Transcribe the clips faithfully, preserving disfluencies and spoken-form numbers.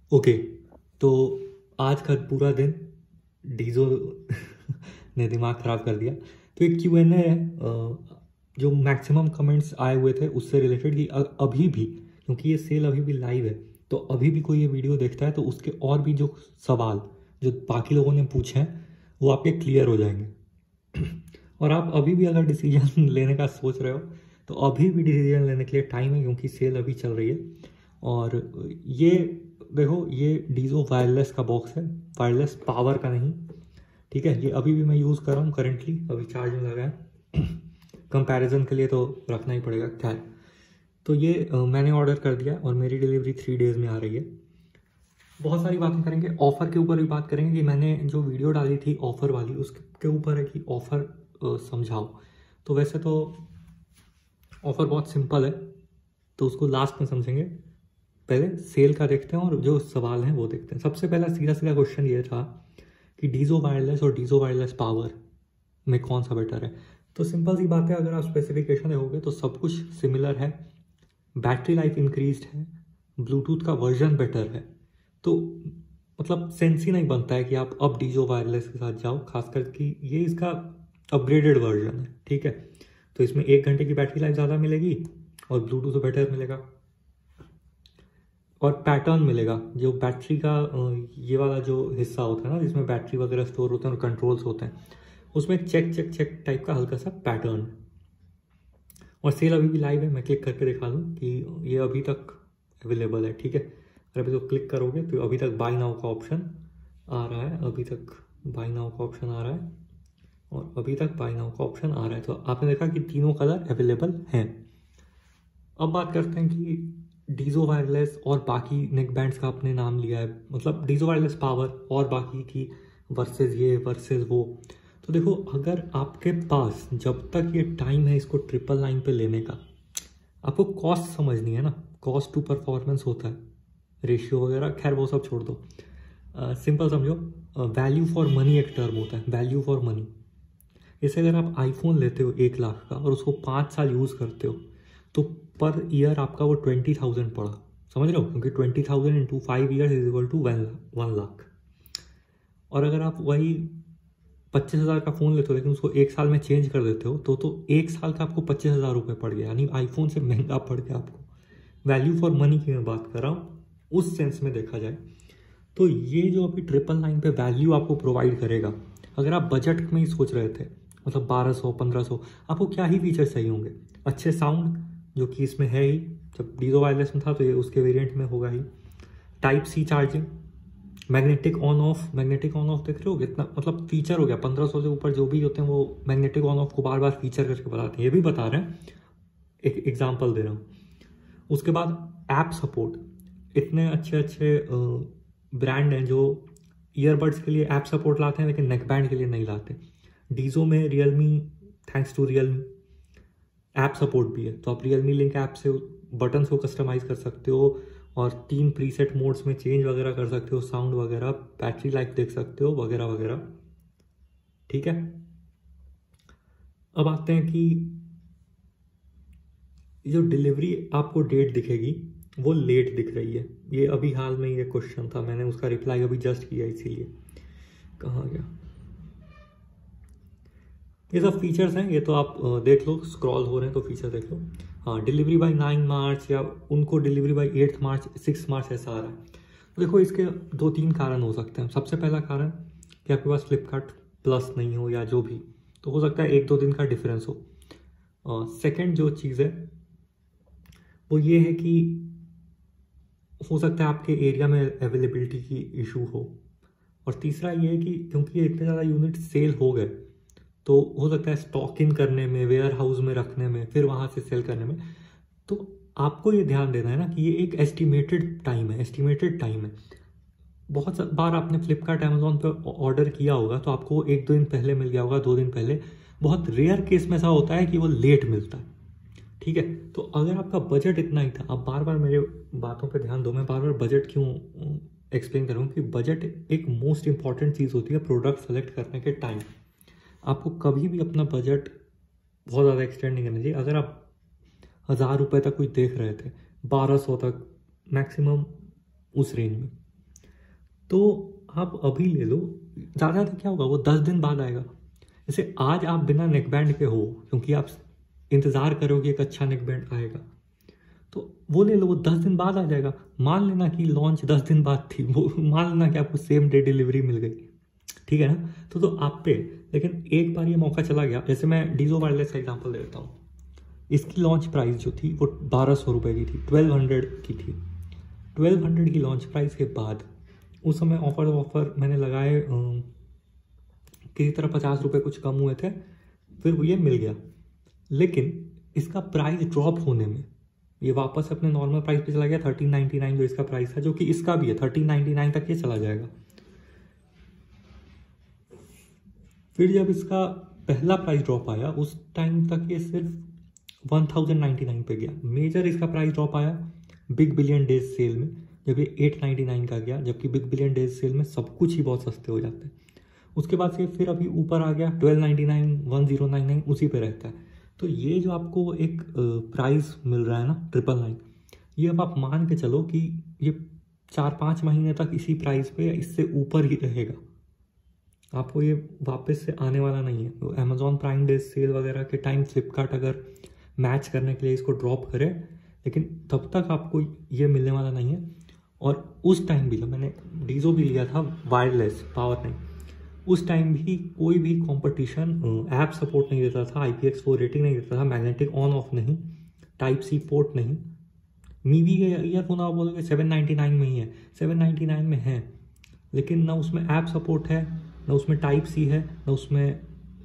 Okay, तो आज का पूरा दिन डीजो ने दिमाग ख़राब कर दिया। तो एक क्यू एन ए है, अ, जो मैक्सिमम कमेंट्स आए हुए थे उससे रिलेटेड कि अ- अभी भी, क्योंकि ये सेल अभी भी लाइव है, तो अभी भी कोई ये वीडियो देखता है तो उसके और भी जो सवाल जो बाकी लोगों ने पूछे हैं वो आपके क्लियर हो जाएंगे। और आप अभी भी अगर डिसीजन लेने का सोच रहे हो तो अभी भी डिसीजन लेने के लिए टाइम है, क्योंकि सेल अभी चल रही है। और ये देखो, ये डीजो वायरलेस का बॉक्स है, वायरलेस पावर का नहीं, ठीक है। ये अभी भी मैं यूज़ कर रहा हूँ करंटली, अभी चार्ज में लगा है। कंपैरिजन के लिए तो रखना ही पड़ेगा, खैर। तो ये अ, मैंने ऑर्डर कर दिया और मेरी डिलीवरी थ्री डेज़ में आ रही है। बहुत सारी बातें करेंगे, ऑफ़र के ऊपर भी बात करेंगे कि मैंने जो वीडियो डाली थी ऑफ़र वाली उसके ऊपर है कि ऑफ़र समझाओ। तो वैसे तो ऑफ़र बहुत सिंपल है, तो उसको लास्ट में समझेंगे। पहले सेल का देखते हैं और जो सवाल हैं वो देखते हैं। सबसे पहला सीधा सीधा क्वेश्चन ये था कि डीजो वायरलेस और डीजो वायरलेस पावर में कौन सा बेटर है। तो सिंपल सी बात है, अगर आप स्पेसिफिकेशन देखोगे तो सब कुछ सिमिलर है। बैटरी लाइफ इंक्रीज्ड है, ब्लूटूथ का वर्जन बेटर है। तो मतलब सेंस ही नहीं बनता है कि आप अब डीजो वायरलेस के साथ जाओ, खासकर कि ये इसका अपग्रेडेड वर्जन है, ठीक है। तो इसमें एक घंटे की बैटरी लाइफ ज़्यादा मिलेगी और ब्लूटूथ बेटर मिलेगा और पैटर्न मिलेगा। जो बैटरी का अ, ये वाला जो हिस्सा होता है ना, जिसमें बैटरी वगैरह स्टोर होते हैं और कंट्रोल्स होते हैं, उसमें एक चेक चेक चेक टाइप का हल्का सा पैटर्न। और सेल अभी भी लाइव है, मैं क्लिक करके दिखा दूँ कि ये अभी तक अवेलेबल है, ठीक है। अगर अभी तो क्लिक करोगे तो अभी तक बाई नाउ का ऑप्शन आ रहा है, अभी तक बाई नाउ का ऑप्शन आ रहा है और अभी तक बाई नाउ का ऑप्शन आ रहा है। तो आपने देखा कि तीनों कलर अवेलेबल हैं। अब बात करते हैं कि डीजो वायरलेस और बाकी नेक बैंड्स का आपने नाम लिया है, मतलब डीजो वायरलेस पावर और बाकी की वर्सेस ये वर्सेस वो। तो देखो, अगर आपके पास जब तक ये टाइम है इसको ट्रिपल नाइन पे लेने का, आपको कॉस्ट समझनी है ना। कॉस्ट टू परफॉर्मेंस होता है, रेशियो वगैरह, खैर वो सब छोड़ दो। सिंपल समझो, वैल्यू फॉर मनी एक टर्म होता है, वैल्यू फॉर मनी। जैसे अगर आप आईफोन लेते हो एक लाख का और उसको पाँच साल यूज़ करते हो तो पर ईयर आपका वो ट्वेंटी थाउजेंड पड़ा, समझ रहे हो, क्योंकि twenty thousand into five years is equal to one one lakh. और अगर आप वही पच्चीस हज़ार का फ़ोन लेते हो लेकिन उसको एक साल में चेंज कर देते हो तो तो एक साल का आपको पच्चीस हज़ार रुपये पड़ गया, यानी आईफोन से महंगा पड़ गया आपको। वैल्यू फॉर मनी की मैं बात कर रहा हूँ, उस सेंस में देखा जाए तो ये जो अभी ट्रिपल नाइन पे वैल्यू आपको प्रोवाइड करेगा। अगर आप बजट में ही सोच रहे थे, मतलब बारह सौ पंद्रह सौ, आपको क्या ही फीचर चाहिए होंगे। अच्छे साउंड, जो कि इसमें है ही, जब डीजो वायरलेस में था तो ये उसके वेरिएंट में होगा ही। Type C charging, magnetic on off, magnetic on off देख रहे हो कितना मतलब फीचर हो गया। पंद्रह सौ से ऊपर जो भी होते हैं वो मैग्नेटिक ऑन ऑफ को बार बार फीचर करके बताते हैं, ये भी बता रहे हैं, एक एग्जाम्पल दे रहा हूँ। उसके बाद ऐप सपोर्ट, इतने अच्छे अच्छे ब्रांड हैं जो ईयरबड्स के लिए ऐप सपोर्ट लाते हैं लेकिन नेकबैंड के लिए नहीं लाते। डीजो में Realme, thanks to Realme, app support भी है। तो आप रियलमी लिंक ऐप से बटन्स को कस्टमाइज कर सकते हो और तीन प्रीसेट मोड्स में चेंज वगैरह कर सकते हो, साउंड वगैरह, बैटरी लाइफ देख सकते हो वगैरह वगैरह, ठीक है। अब आते हैं कि जो डिलीवरी आपको डेट दिखेगी वो लेट दिख रही है। ये अभी हाल में ये क्वेश्चन था, मैंने उसका रिप्लाई अभी जस्ट किया, इसीलिए कहाँ गया। ये सब फीचर्स हैं, ये तो आप देख लो, स्क्रॉल हो रहे हैं तो फीचर देख लो। हाँ, डिलीवरी बाय नाइन मार्च या उनको delivery by eighth March, six March ऐसा आ रहा है। तो देखो, इसके दो तीन कारण हो सकते हैं। सबसे पहला कारण कि आपके पास फ्लिपकार्ट प्लस नहीं हो या जो भी, तो हो सकता है एक दो दिन का डिफरेंस हो। सेकेंड जो चीज़ है वो ये है कि हो सकता है आपके एरिया में अवेलेबिलिटी की इशू हो। और तीसरा ये है कि क्योंकि ये इतने ज़्यादा यूनिट सेल हो गए तो हो सकता है स्टॉक इन करने में, वेयर हाउस में रखने में, फिर वहाँ से सेल करने में। तो आपको ये ध्यान देना है ना कि ये एक एस्टिमेटेड टाइम है, एस्टिमेटेड टाइम है। बहुत बार आपने फ्लिपकार्ट अमेजोन पे ऑर्डर किया होगा तो आपको एक दो दिन पहले मिल गया होगा, दो दिन पहले। बहुत रेयर केस में ऐसा होता है कि वो लेट मिलता है, ठीक है। तो अगर आपका बजट इतना ही था, अब बार बार मेरे बातों पे ध्यान दो, मैं बार बार बजट क्यों एक्सप्लेन करूँ कि बजट एक मोस्ट इंपॉर्टेंट चीज़ होती है प्रोडक्ट सेलेक्ट करने के टाइम। आपको कभी भी अपना बजट बहुत ज़्यादा एक्सटेंड नहीं करना चाहिए। अगर आप हज़ार रुपये तक कुछ देख रहे थे, बारह सौ तक मैक्सिमम, उस रेंज में तो आप अभी ले लो, ज़्यादा तो क्या होगा, वो दस दिन बाद आएगा। जैसे आज आप बिना नेक बैंड के हो, क्योंकि आप इंतज़ार करोगे एक अच्छा नेक बैंड आएगा, तो वो ले लो, वो दस दिन बाद आ जाएगा। मान लेना कि लॉन्च दस दिन बाद थी, वो मान लेना कि आपको सेम डे डिलीवरी मिल गई, ठीक है ना, तो तो आप पे, लेकिन एक बार ये मौका चला गया। जैसे मैं डीजो वायरलेस का एग्जांपल दे देता हूँ। इसकी लॉन्च प्राइस जो थी वो बारह सौ रुपये की थी, ट्वेल्व हंड्रेड की थी। ट्वेल्व हंड्रेड की लॉन्च प्राइस के बाद उस समय ऑफर ऑफर मैंने लगाए, किसी तरह पचास रुपये कुछ कम हुए थे, फिर वो ये मिल गया। लेकिन इसका प्राइस ड्रॉप होने में ये वापस अपने नॉर्मल प्राइस पे चला गया, थर्टीन नाइन्टी नाइन जो इसका प्राइस था, जो कि इसका भी है थर्टीन नाइन्टी नाइन तक ये चला जाएगा। फिर जब इसका पहला प्राइस ड्रॉप आया, उस टाइम तक ये सिर्फ वन थाउजेंड नाइन्टी नाइन पे गया। मेजर इसका प्राइस ड्रॉप आया बिग बिलियन डेज सेल में, जब ये एट नाइन्टी नाइन का गया, जबकि बिग बिलियन डेज सेल में सब कुछ ही बहुत सस्ते हो जाते हैं। उसके बाद से फिर अभी ऊपर आ गया twelve ninety nine, one zero nine nine, उसी पे रहता है। तो ये जो आपको एक प्राइस मिल रहा है ना ट्रिपल नाइन, ये अब आप मान के चलो कि ये चार पाँच महीने तक इसी प्राइस पे या इससे ऊपर ही रहेगा। आपको ये वापस से आने वाला नहीं है। तो अमेजॉन प्राइम डे सेल वगैरह के टाइम फ्लिपकार्ट अगर मैच करने के लिए इसको ड्रॉप करे, लेकिन तब तक आपको ये मिलने वाला नहीं है। और उस टाइम भी जब मैंने डीजो भी लिया था वायरलेस पावर नहीं, उस टाइम भी कोई भी कंपटीशन ऐप सपोर्ट नहीं देता था, I P X four rating नहीं देता था, मैग्नेटिक ऑन ऑफ नहीं, टाइप सी पोर्ट नहीं। मीवी के ईयरफोन आप बोलोगे सेवन नाइन्टी नाइन में ही है, सेवन नाइन्टी नाइन में है, लेकिन ना उसमें ऐप सपोर्ट है, ना उसमें टाइप सी है, ना उसमें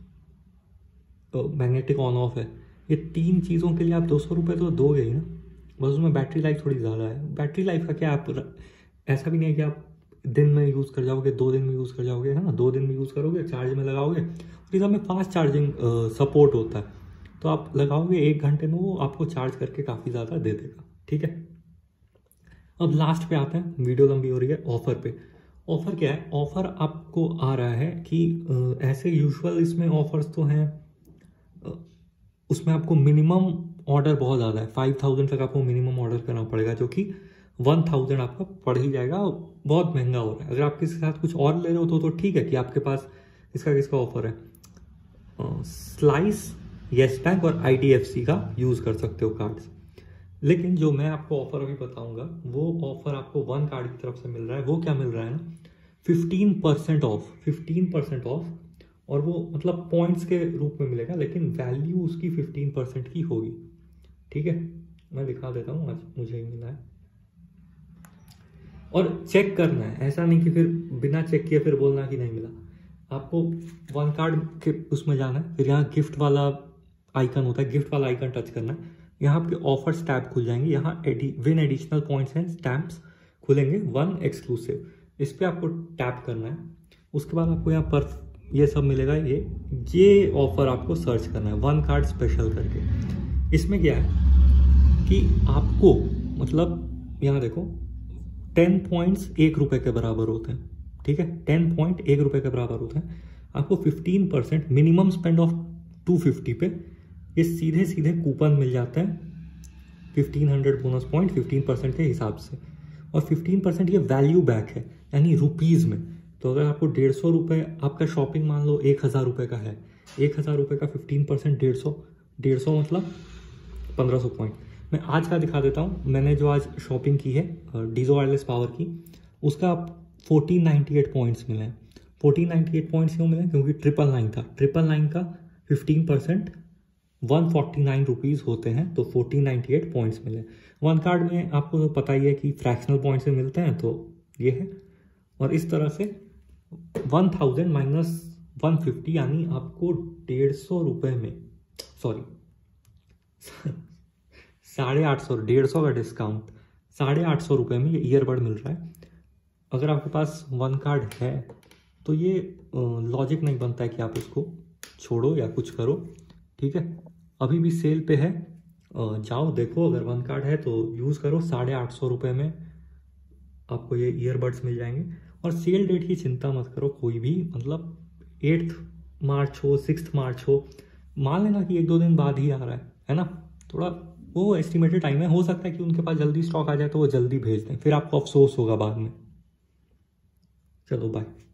मैग्नेटिक ऑन ऑफ है। ये तीन चीज़ों के लिए आप दो सौ रुपये तो दोगे ही ना, बस उसमें बैटरी लाइफ थोड़ी ज़्यादा है। बैटरी लाइफ का क्या, आप ऐसा भी नहीं है कि आप दिन में यूज़ कर जाओगे, दो दिन में यूज़ कर जाओगे, है ना, दो दिन में यूज़ करोगे, चार्ज में लगाओगे, और इस में फास्ट चार्जिंग सपोर्ट होता है, तो आप लगाओगे एक घंटे में वो आपको चार्ज करके काफ़ी ज़्यादा दे देगा, ठीक है। अब लास्ट पे आते हैं, वीडियो लंबी हो रही है। ऑफर पे, ऑफर क्या है, ऑफर आपको आ रहा है कि ऐसे यूजुअल इसमें ऑफर्स तो हैं, उसमें आपको मिनिमम ऑर्डर बहुत ज़्यादा है, फाइव थाउजेंड तक आपको मिनिमम ऑर्डर करना पड़ेगा, जो कि वन थाउजेंड आपका पड़ ही जाएगा, बहुत महंगा हो रहा है। अगर आप किसी के साथ कुछ और ले रहे हो तो तो ठीक है कि आपके पास इसका किसका ऑफर है, स्लाइस, येस बैंक और आई डी एफ सी का यूज़ कर सकते हो कार्ड्स। लेकिन जो मैं आपको ऑफर अभी बताऊंगा वो ऑफर आपको वन कार्ड की तरफ से मिल रहा है। वो क्या मिल रहा है ना, fifteen percent off, fifteen percent off, और वो मतलब पॉइंट्स के रूप में मिलेगा, लेकिन वैल्यू उसकी फिफ्टीन परसेंट की होगी, ठीक है। मैं दिखा देता हूँ, आज मुझे ही मिला है। और चेक करना है, ऐसा नहीं कि फिर बिना चेक किए फिर बोलना कि नहीं मिला। आपको वन कार्ड के उसमें जाना है, फिर यहाँ गिफ्ट वाला आइकन होता है, गिफ्ट वाला आइकन टच करना है। यहाँ आपके ऑफर्स टैब खुल जाएंगे, यहाँ एडी विन एडिशनल पॉइंट्स एंड स्टैम्प्स खुलेंगे, वन एक्सक्लूसिव, इस पर आपको टैप करना है। उसके बाद आपको यहाँ पर ये सब मिलेगा, ये ये ऑफर आपको सर्च करना है, वन कार्ड स्पेशल करके। इसमें क्या है कि आपको मतलब यहाँ देखो टेन पॉइंट्स एक रुपए के बराबर होते हैं, ठीक है, टेन पॉइंट एक रुपए के बराबर होते हैं। आपको fifteen percent minimum spend of two fifty पे ये सीधे सीधे कूपन मिल जाते हैं, fifteen hundred bonus point fifteen percent के हिसाब से, और फिफ्टीन परसेंट ये वैल्यू बैक है, यानी रुपीज़ में। तो अगर आपको डेढ़ सौ रुपये आपका शॉपिंग मान लो एक हज़ार रुपये का है, एक हज़ार रुपये का फिफ्टीन परसेंट डेढ़ सौ, डेढ़ सौ मतलब पंद्रह सौ पॉइंट। मैं आज का दिखा देता हूँ, मैंने जो आज शॉपिंग की है डीजो वायरलेस पावर की, उसका फोर्टीन नाइन्टी एट पॉइंट्स मिले हैं। फोर्टीन नाइन्टी एट पॉइंट्स क्यों मिले, क्योंकि ट्रिपल नाइन था, ट्रिपल नाइन का fifteen percent one forty nine rupees होते हैं, तो फोर्टीन नाइन्टी एट पॉइंट्स मिले। वन कार्ड में आपको तो पता ही है कि फ्रैक्शनल पॉइंट्स से मिलते हैं, तो ये है। और इस तरह से one thousand minus one fifty, यानी आपको डेढ़ सौ रुपये में, सॉरी साढ़े आठ सौ, डेढ़ सौ का डिस्काउंट, साढ़े आठ सौ रुपये में ये ईयरबड मिल रहा है। अगर आपके पास वन कार्ड है तो ये लॉजिक नहीं बनता है कि आप उसको छोड़ो या कुछ करो, ठीक है। अभी भी सेल पे है, जाओ देखो, अगर वन कार्ड है तो यूज़ करो, साढ़े आठ सौ रुपये में आपको ये ईयरबड्स मिल जाएंगे। और सेल डेट की चिंता मत करो कोई भी, मतलब एट्थ मार्च हो, सिक्स मार्च हो, मान लेना कि एक दो दिन बाद ही आ रहा है, है ना, थोड़ा वो एस्टिमेटेड टाइम है। हो सकता है कि उनके पास जल्दी स्टॉक आ जाए तो वो जल्दी भेज दें, फिर आपको अफसोस होगा बाद में। चलो बाय।